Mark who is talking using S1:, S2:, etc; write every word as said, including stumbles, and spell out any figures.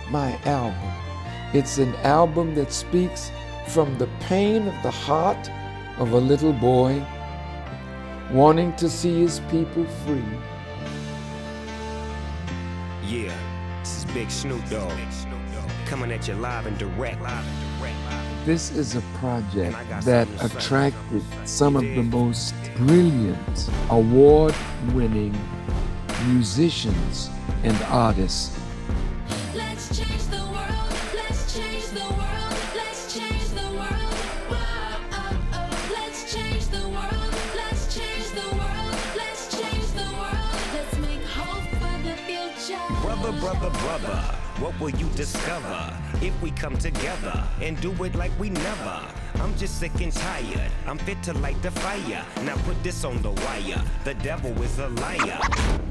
S1: my album. It's an album that speaks from the pain of the heart of a little boy wanting to see his people free.
S2: Yeah, this is Big Snoop Dogg, coming at you live and direct.
S1: This is a project that attracted some of the most brilliant, award-winning musicians and artists.
S3: Let's change the world, let's change the world, let's change the world. Whoa, oh, oh. Let's change the world, let's change the world, let's change the world. Let's make hope for the future.
S2: Brother, brother, brother, what will you discover if we come together and do it like we never? I'm just sick and tired, I'm fit to light the fire. Now put this on the wire, the devil is a liar.